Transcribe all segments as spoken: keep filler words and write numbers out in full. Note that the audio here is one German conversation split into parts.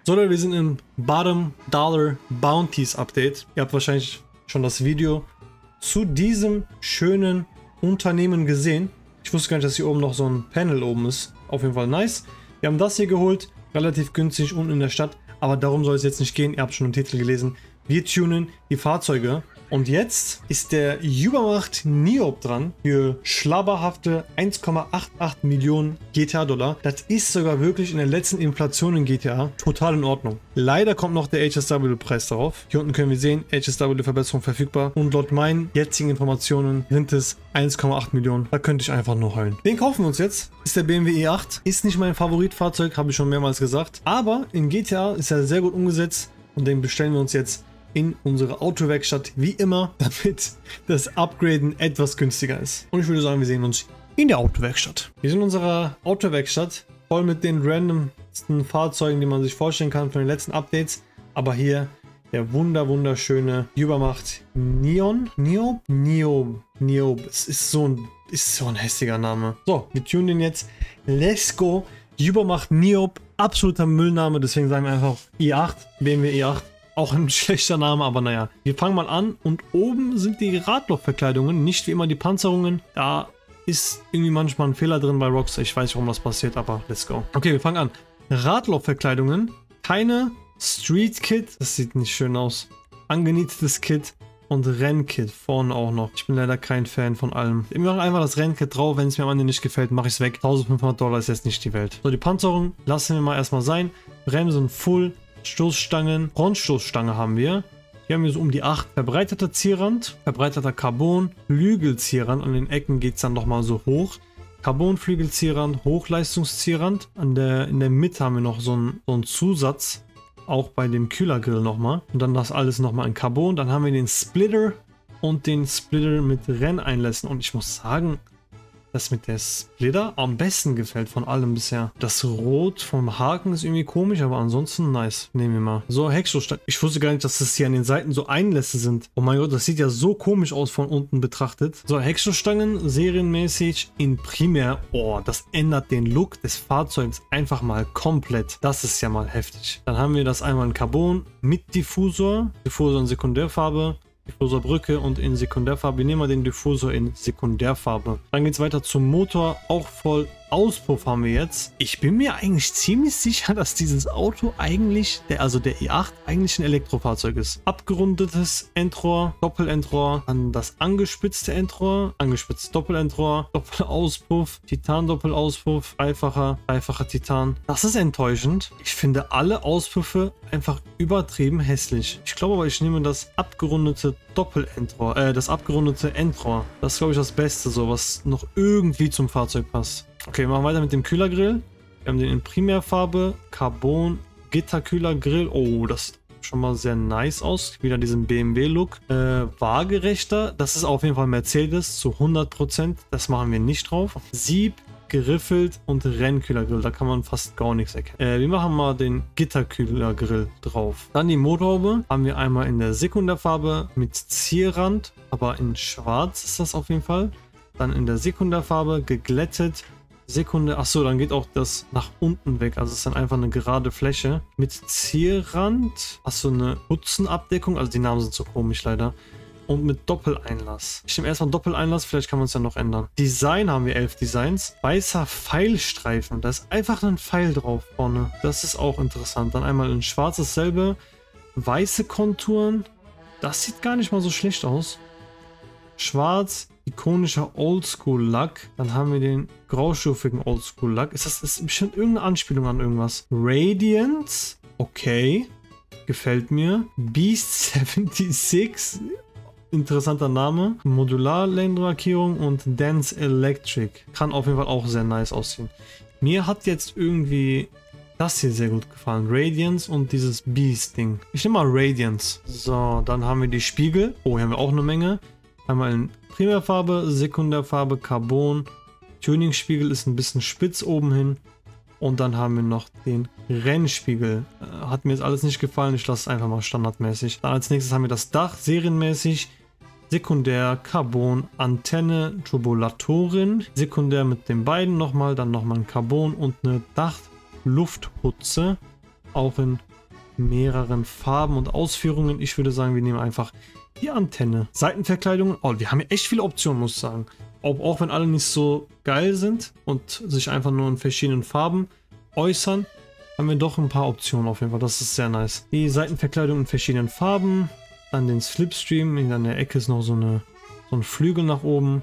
So Leute, wir sind im Bottom Dollar Bounties Update. Ihr habt wahrscheinlich schon das Video zu diesem schönen Unternehmen gesehen. Ich wusste gar nicht, dass hier oben noch so ein Panel oben ist. Auf jeden Fall nice. Wir haben das hier geholt, relativ günstig unten in der Stadt. Aber darum soll es jetzt nicht gehen. Ihr habt schon im Titel gelesen. Wir tunen die Fahrzeuge. Und jetzt ist der Übermacht Niob dran für schlabberhafte eins Komma achtundachtzig Millionen G T A-Dollar. Das ist sogar wirklich in der letzten Inflation in G T A total in Ordnung. Leider kommt noch der H S W-Preis darauf. Hier unten können wir sehen, H S W-Verbesserung verfügbar. Und laut meinen jetzigen Informationen sind es eins Komma acht Millionen. Da könnte ich einfach nur heulen. Den kaufen wir uns jetzt. Ist der B M W i acht. Ist nicht mein Favoritfahrzeug, habe ich schon mehrmals gesagt. Aber in G T A ist er sehr gut umgesetzt. Und den bestellen wir uns jetzt in unsere Autowerkstatt, wie immer, damit das Upgraden etwas günstiger ist. Und ich würde sagen, wir sehen uns in der Autowerkstatt. Wir sind in unserer Autowerkstatt, voll mit den randomsten Fahrzeugen, die man sich vorstellen kann von den letzten Updates. Aber hier der wunder wunderschöne Übermacht Neon, Niob, Niob, Niob. Es ist so ein, ist so ein hässlicher Name. So, wir tunen den jetzt. Let's go. Übermacht Niob, absoluter Müllname, deswegen sagen wir einfach i acht, B M W i acht. Auch ein schlechter Name, aber naja. Wir fangen mal an und oben sind die Radlochverkleidungen, nicht wie immer die Panzerungen. Da ist irgendwie manchmal ein Fehler drin bei Rockstar. Ich weiß nicht, warum das passiert, aber let's go. Okay, wir fangen an. Radlochverkleidungen, keine Street Kit, das sieht nicht schön aus. Angenietetes Kit und Rennkit vorne auch noch. Ich bin leider kein Fan von allem. Wir machen einfach das Rennkit drauf, wenn es mir am Ende nicht gefällt, mache ich es weg. eintausendfünfhundert Dollar ist jetzt nicht die Welt. So, die Panzerung lassen wir mal erstmal sein. Bremsen full. Stoßstangen, Frontstoßstange haben wir. Hier haben wir so um die acht. Verbreiterter Zierrand, verbreiterter Carbon, Flügelzierrand. An den Ecken geht es dann nochmal so hoch. Carbon-Flügelzierrand, Hochleistungszierrand. An der, in der Mitte haben wir noch so einen, so einen Zusatz. Auch bei dem Kühlergrill nochmal. Und dann das alles nochmal in Carbon. Dann haben wir den Splitter und den Splitter mit Renneinlässen. Und ich muss sagen, das mit der Splitter am besten gefällt von allem bisher. Das Rot vom Haken ist irgendwie komisch, aber ansonsten nice. Nehmen wir mal. So, Heckstoßstange. Ich wusste gar nicht, dass das hier an den Seiten so Einlässe sind. Oh mein Gott, das sieht ja so komisch aus von unten betrachtet. So, Heckstoßstangen serienmäßig in Primär. Oh, das ändert den Look des Fahrzeugs einfach mal komplett. Das ist ja mal heftig. Dann haben wir das einmal in Carbon mit Diffusor. Diffusor in Sekundärfarbe. Diffusorbrücke und in Sekundärfarbe. Wir nehmen mal den Diffusor in Sekundärfarbe. Dann geht es weiter zum Motor. Auch voll Auspuff haben wir jetzt. Ich bin mir eigentlich ziemlich sicher, dass dieses Auto eigentlich, der, also der i acht, eigentlich ein Elektrofahrzeug ist. Abgerundetes Endrohr, Doppelendrohr, dann das angespitzte Endrohr, angespitztes Doppelendrohr, Doppelauspuff, Titan-Doppelauspuff, dreifacher, dreifacher Titan. Das ist enttäuschend. Ich finde alle Auspuffe einfach übertrieben hässlich. Ich glaube aber, ich nehme das abgerundete Doppelendrohr, äh, das abgerundete Endrohr. Das ist, glaube ich, das Beste, so was noch irgendwie zum Fahrzeug passt. Okay, wir machen weiter mit dem Kühlergrill. Wir haben den in Primärfarbe, Carbon, Gitterkühlergrill. Oh, das sieht schon mal sehr nice aus. Wieder diesen B M W-Look. Äh, waagerechter. Das ist auf jeden Fall Mercedes zu hundert Prozent. Das machen wir nicht drauf. Sieb, geriffelt und Rennkühlergrill. Da kann man fast gar nichts erkennen. Äh, wir machen mal den Gitterkühlergrill drauf. Dann die Motorhaube. Haben wir einmal in der Sekundärfarbe mit Zierrand. Aber in schwarz ist das auf jeden Fall. Dann in der Sekundärfarbe geglättet. Sekunde, achso, dann geht auch das nach unten weg, also es ist dann einfach eine gerade Fläche mit Zierrand, achso, eine Hutzenabdeckung, also die Namen sind so komisch leider, und mit Doppeleinlass. Ich nehme erstmal Doppeleinlass, vielleicht kann man es ja noch ändern. Design haben wir elf Designs, weißer Pfeilstreifen, da ist einfach ein Pfeil drauf vorne, das ist auch interessant. Dann einmal in schwarz dasselbe, weiße Konturen, das sieht gar nicht mal so schlecht aus. Schwarz, ikonischer Oldschool-Lack. Dann haben wir den graustufigen Oldschool-Lack. Ist das, das ist bestimmt irgendeine Anspielung an irgendwas. Radiance. Okay. Gefällt mir. Beast sechsundsiebzig. Interessanter Name. Modular-Lackierung und Dance Electric. Kann auf jeden Fall auch sehr nice aussehen. Mir hat jetzt irgendwie das hier sehr gut gefallen. Radiance und dieses Beast-Ding. Ich nehme mal Radiance. So, dann haben wir die Spiegel. Oh, hier haben wir auch eine Menge. Einmal in Primärfarbe, Sekundärfarbe, Carbon. Tuning-Spiegel ist ein bisschen spitz oben hin. Und dann haben wir noch den Rennspiegel. Äh, hat mir jetzt alles nicht gefallen. Ich lasse es einfach mal standardmäßig. Dann als nächstes haben wir das Dach serienmäßig. Sekundär, Carbon, Antenne, Turbulatorin. Sekundär mit den beiden nochmal. Dann nochmal ein Carbon und eine Dachlufthutze. Auch in mehreren Farben und Ausführungen. Ich würde sagen, wir nehmen einfach die Antenne. Seitenverkleidungen. Oh, wir haben hier echt viele Optionen, muss ich sagen. Auch, auch wenn alle nicht so geil sind und sich einfach nur in verschiedenen Farben äußern, haben wir doch ein paar Optionen auf jeden Fall. Das ist sehr nice. Die Seitenverkleidung in verschiedenen Farben. Dann den Slipstream. In der Ecke ist noch so, eine, so ein Flügel nach oben.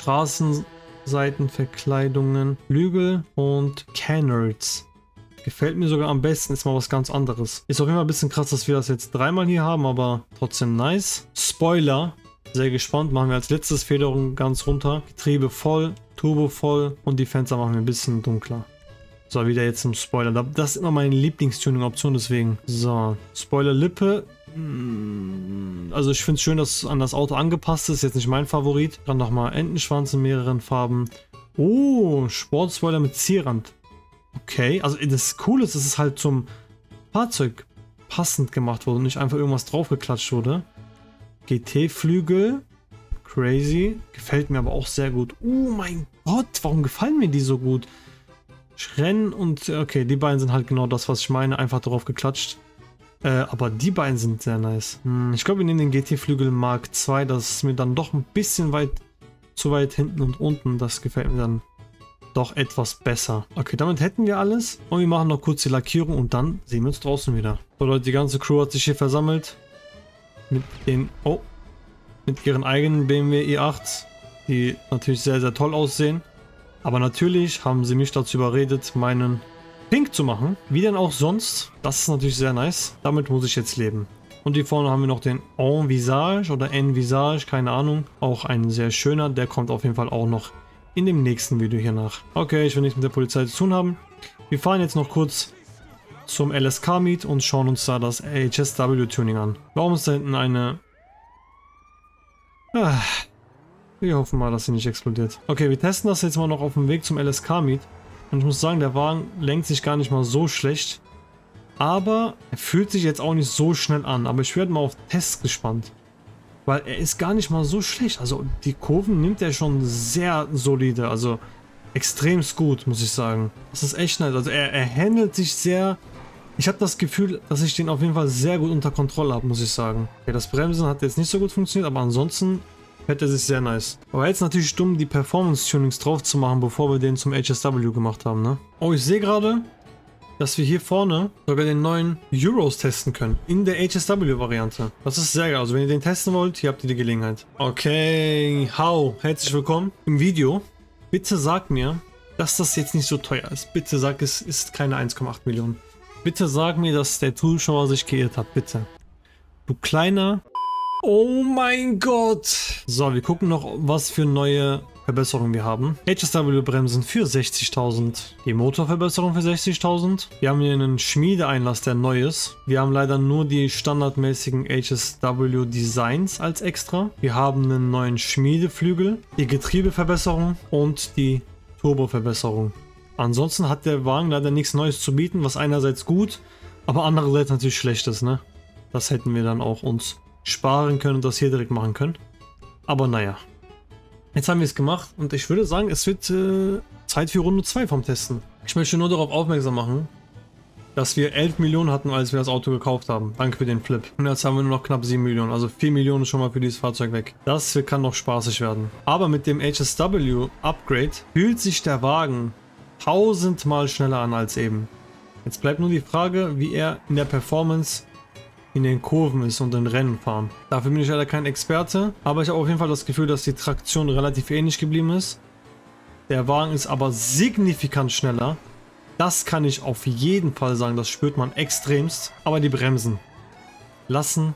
Straßenseitenverkleidungen, Flügel und Canards. Gefällt mir sogar am besten, ist mal was ganz anderes. Ist auf jeden Fall ein bisschen krass, dass wir das jetzt dreimal hier haben, aber trotzdem nice. Spoiler, sehr gespannt, machen wir als letztes Federung ganz runter. Getriebe voll, Turbo voll und die Fenster machen wir ein bisschen dunkler. So, wieder jetzt zum Spoiler. Das ist immer meine Lieblingstuning-Option, deswegen. So, Spoiler-Lippe. Also ich finde es schön, dass es an das Auto angepasst ist. Jetzt nicht mein Favorit. Dann nochmal Entenschwanz in mehreren Farben. Oh, Sportspoiler mit Zierrand. Okay, also das Coole ist, dass es halt zum Fahrzeug passend gemacht wurde und nicht einfach irgendwas draufgeklatscht wurde. G T-Flügel. Crazy. Gefällt mir aber auch sehr gut. Oh mein Gott, warum gefallen mir die so gut? Rennen und... Okay, die beiden sind halt genau das, was ich meine. Einfach drauf geklatscht. Äh, aber die beiden sind sehr nice. Hm, ich glaube, wir nehmen den G T-Flügel Mark zwei. Das ist mir dann doch ein bisschen weit zu weit hinten und unten. Das gefällt mir dann doch etwas besser. Okay, damit hätten wir alles. Und wir machen noch kurz die Lackierung und dann sehen wir uns draußen wieder. So Leute, die ganze Crew hat sich hier versammelt. Mit den... Oh. Mit ihren eigenen B M W i acht. Die natürlich sehr, sehr toll aussehen. Aber natürlich haben sie mich dazu überredet, meinen Pink zu machen. Wie denn auch sonst. Das ist natürlich sehr nice. Damit muss ich jetzt leben. Und hier vorne haben wir noch den Envisage oder Envisage, keine Ahnung. Auch ein sehr schöner. Der kommt auf jeden Fall auch noch in dem nächsten Video hier nach. Okay, ich will nichts mit der Polizei zu tun haben. Wir fahren jetzt noch kurz zum L S K Meet und schauen uns da das H S W Tuning an. Warum ist da hinten eine... Ah, wir hoffen mal, dass sie nicht explodiert. Okay, wir testen das jetzt mal noch auf dem Weg zum L S K Meet. Und ich muss sagen, der Wagen lenkt sich gar nicht mal so schlecht. Aber er fühlt sich jetzt auch nicht so schnell an. Aber ich werde mal auf Tests gespannt. Weil er ist gar nicht mal so schlecht. Also die Kurven nimmt er schon sehr solide. Also extremst gut, muss ich sagen. Das ist echt nice. Also er, er handelt sich sehr... Ich habe das Gefühl, dass ich den auf jeden Fall sehr gut unter Kontrolle habe, muss ich sagen. Okay, das Bremsen hat jetzt nicht so gut funktioniert, aber ansonsten fährt er sich sehr nice. Aber jetzt natürlich dumm, die Performance-Tunings drauf zu machen, bevor wir den zum H S W gemacht haben, ne? Oh, ich sehe gerade, dass wir hier vorne sogar den neuen Euros testen können. In der H S W-Variante. Das ist sehr geil. Also wenn ihr den testen wollt, hier habt ihr die Gelegenheit. Okay, how? Herzlich willkommen im Video. Bitte sag mir, dass das jetzt nicht so teuer ist. Bitte sag, es ist keine eins Komma acht Millionen. Bitte sag mir, dass der Zuschauer sich geirrt hat. Bitte. Du kleiner... Oh mein Gott. So, wir gucken noch, was für neue Verbesserungen wir haben. H S W-Bremsen für sechzigtausend. Die Motorverbesserung für sechzigtausend. Wir haben hier einen Schmiedeeinlass, der neu ist. Wir haben leider nur die standardmäßigen H S W-Designs als extra. Wir haben einen neuen Schmiedeflügel, die Getriebeverbesserung und die Turboverbesserung. Ansonsten hat der Wagen leider nichts Neues zu bieten, was einerseits gut, aber andererseits natürlich schlecht ist, ne? Das hätten wir dann auch uns sparen können und das hier direkt machen können. Aber naja. Jetzt haben wir es gemacht und ich würde sagen, es wird äh, Zeit für Runde zwei vom Testen. Ich möchte nur darauf aufmerksam machen, dass wir elf Millionen hatten, als wir das Auto gekauft haben. Danke für den Flip. Und jetzt haben wir nur noch knapp sieben Millionen, also vier Millionen schon mal für dieses Fahrzeug weg. Das kann noch spaßig werden. Aber mit dem H S W Upgrade fühlt sich der Wagen tausendmal schneller an als eben. Jetzt bleibt nur die Frage, wie er in der Performance in den Kurven ist und in Rennen fahren. Dafür bin ich leider kein Experte, aber ich habe auf jeden Fall das Gefühl, dass die Traktion relativ ähnlich geblieben ist. Der Wagen ist aber signifikant schneller. Das kann ich auf jeden Fall sagen, das spürt man extremst. Aber die Bremsen lassen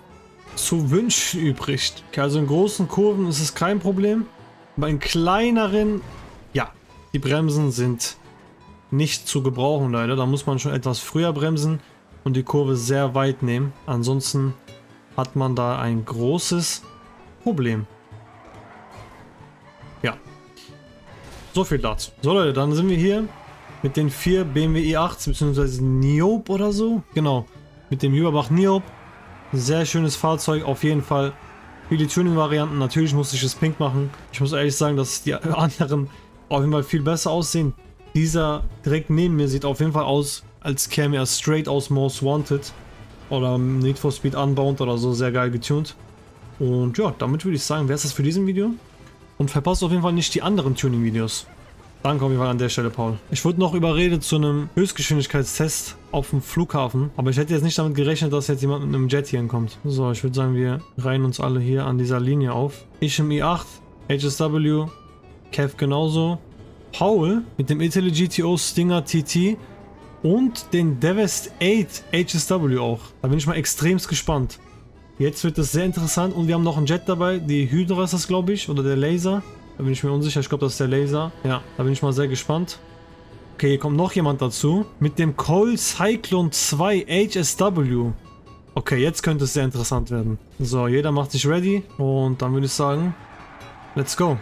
zu wünschen übrig. Okay, also in großen Kurven ist es kein Problem, aber in kleineren, ja, die Bremsen sind nicht zu gebrauchen leider. Da muss man schon etwas früher bremsen und die Kurve sehr weit nehmen. Ansonsten hat man da ein großes Problem. Ja. So viel dazu. So Leute, dann sind wir hier mit den vier B M W i acht bzw. Niobe oder so. Genau. Mit dem Überbach Niobe. Sehr schönes Fahrzeug. Auf jeden Fall viele Tuning-Varianten. Natürlich musste ich es pink machen. Ich muss ehrlich sagen, dass die anderen auf jeden Fall viel besser aussehen. Dieser direkt neben mir sieht auf jeden Fall aus, als käme er straight aus Most Wanted. oder Need for Speed Unbound oder so sehr geil getuned. Und ja, damit würde ich sagen, wäre es das für diesen Video. Und verpasst auf jeden Fall nicht die anderen Tuning-Videos. Danke auf jeden Fall an der Stelle, Paul. Ich wurde noch überredet zu einem Höchstgeschwindigkeitstest auf dem Flughafen. Aber ich hätte jetzt nicht damit gerechnet, dass jetzt jemand mit einem Jet hier hinkommt. So, ich würde sagen, wir reihen uns alle hier an dieser Linie auf. Ich im i acht, H S W, Kev genauso. Paul mit dem Italy G T O Stinger T T und den Devest acht H S W auch. Da bin ich mal extremst gespannt. Jetzt wird es sehr interessant und wir haben noch einen Jet dabei. Die Hydra ist das, glaube ich, oder der Laser. Da bin ich mir unsicher, ich glaube, das ist der Laser. Ja, da bin ich mal sehr gespannt. Okay, hier kommt noch jemand dazu. Mit dem Cole Cyclone zwei H S W. Okay, jetzt könnte es sehr interessant werden. So, jeder macht sich ready. Und dann würde ich sagen, let's go.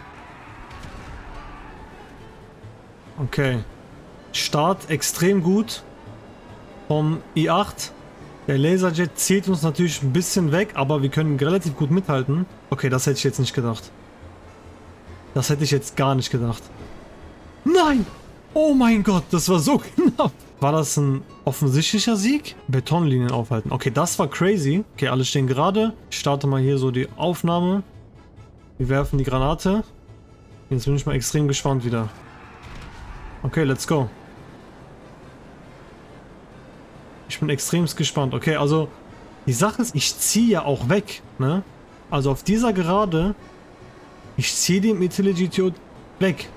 Okay. Start extrem gut. Vom i acht. Der Laserjet zieht uns natürlich ein bisschen weg, aber wir können relativ gut mithalten. Okay, das hätte ich jetzt nicht gedacht. Das hätte ich jetzt gar nicht gedacht. Nein! Oh mein Gott, das war so knapp. War das ein offensichtlicher Sieg? Betonlinien aufhalten. Okay, das war crazy. Okay, alle stehen gerade. Ich starte mal hier so die Aufnahme. Wir werfen die Granate. Jetzt bin ich mal extrem gespannt wieder. Okay, let's go. Ich bin extremst gespannt. Okay, also die Sache ist, ich ziehe ja auch weg, ne? Also auf dieser Gerade, ich ziehe den Italy G T O weg.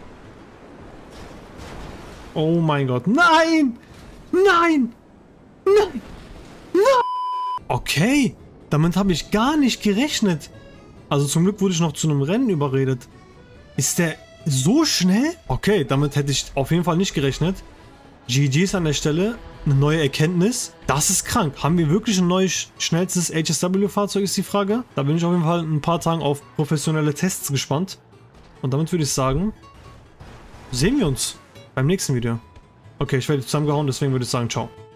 Oh mein Gott. Nein! Nein! Nein! Nein! Okay, damit habe ich gar nicht gerechnet. Also zum Glück wurde ich noch zu einem Rennen überredet. Ist der so schnell? Okay, damit hätte ich auf jeden Fall nicht gerechnet. G Gs an der Stelle. Eine neue Erkenntnis. Das ist krank. Haben wir wirklich ein neues, schnellstes H S W-Fahrzeug, ist die Frage. Da bin ich auf jeden Fall in ein paar Tagen auf professionelle Tests gespannt. Und damit würde ich sagen, sehen wir uns beim nächsten Video. Okay, ich werde zusammengehauen, deswegen würde ich sagen, ciao.